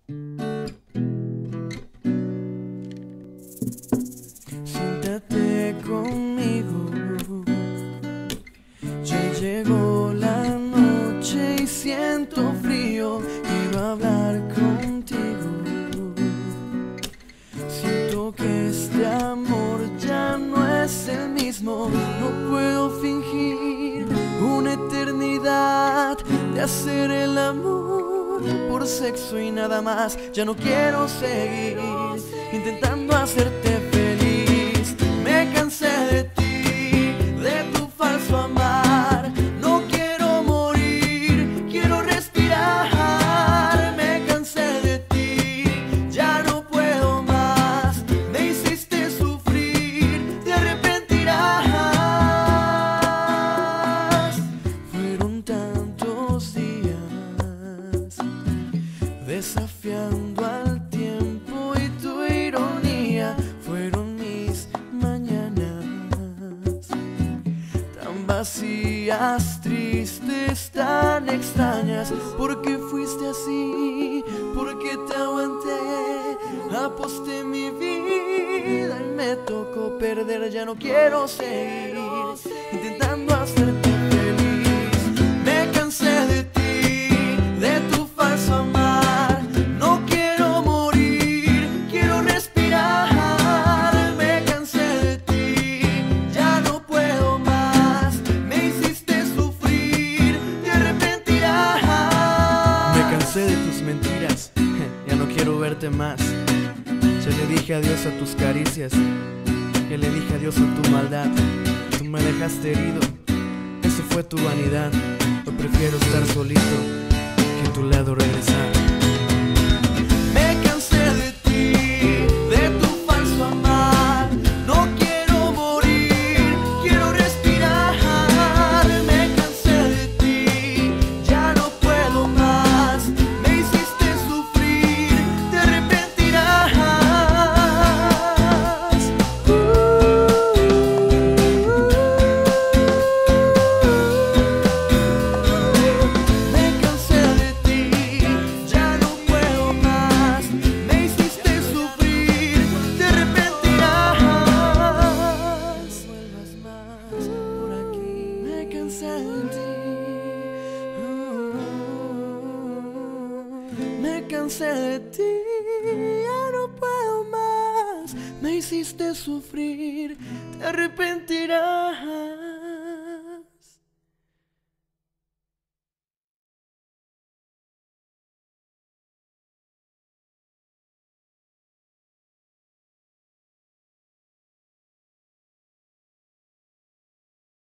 Siéntate conmigo, ya llegó la noche y siento frío, quiero hablar contigo. Siento que este amor ya no es el mismo, no puedo fingir una eternidad de hacer el amor por sexo y nada más. Ya no quiero seguir intentando hacerte feliz, me cansé de ti, de tu falso amar. No quiero morir, quiero respirar. Me cansé de ti, ya no puedo más. Me hiciste sufrir, te arrepentirás. Fueron tantos días desafiando al tiempo y tu ironía. Fueron mis mañanas tan vacías, tristes, tan extrañas. ¿Por qué fuiste así? ¿Por qué te aguanté? Aposté mi vida y me tocó perder. Ya no quiero seguir intentando hacerte feliz. Me cansé de ti, de tu falso amar. No quiero morir, quiero respirar. Me cansé de ti, ya no puedo más. Me hiciste sufrir, te arrepentirás. Me cansé de tus mentiras, ya no quiero verte más. Ya le dije adiós a tus caricias, ya le dije adiós a tu maldad. Tú me dejaste herido, eso fue tu vanidad. Yo prefiero estar solito que a tu lado regresar. Me cansé de ti, de tu falso amar. No quiero morir, quiero respirar. Me cansé de ti, ya no puedo más. Me hiciste sufrir, te arrepentirás. Me cansé de ti, ya no puedo más. Me hiciste sufrir, te arrepentirás. No vuelvas más por aquí. Me cansé de ti. Me cansé de ti, ya no puedo más. Me hiciste sufrir, te arrepentirás.